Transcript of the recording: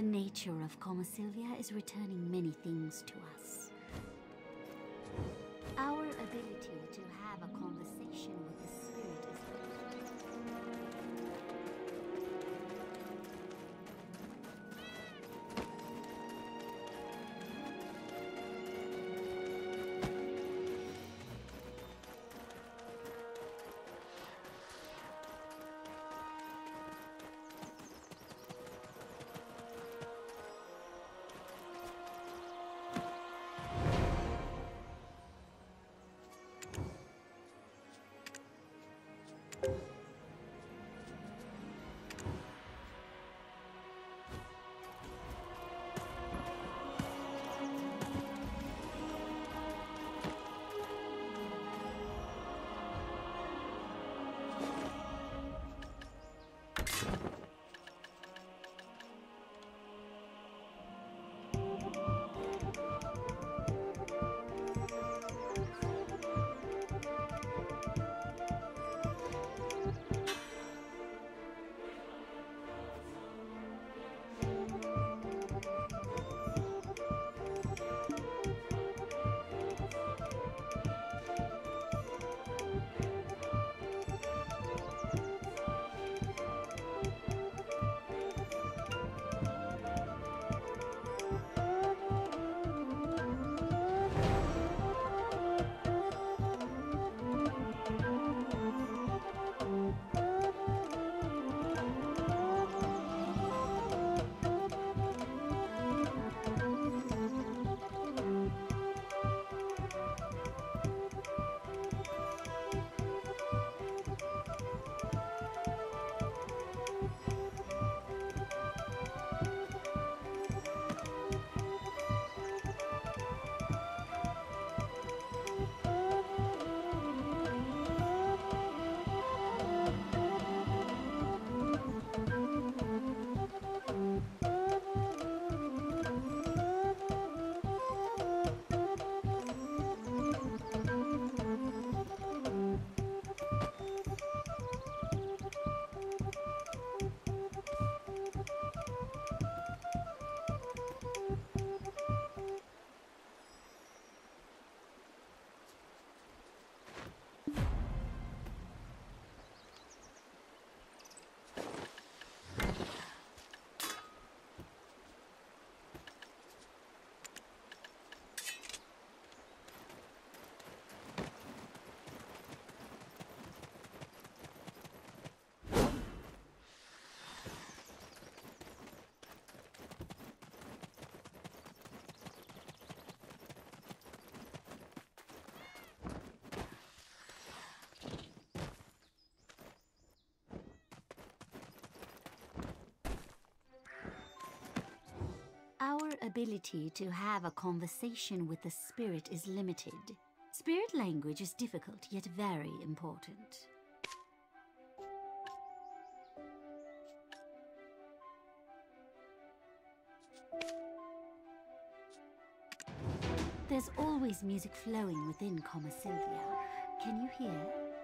The nature of Coma Sylvia is returning many things to us. Our ability to have a conversation with the spirit is Our ability to have a conversation with the spirit is limited. Spirit language is difficult, yet very important. There's always music flowing within Coma Sylvia. Can you hear?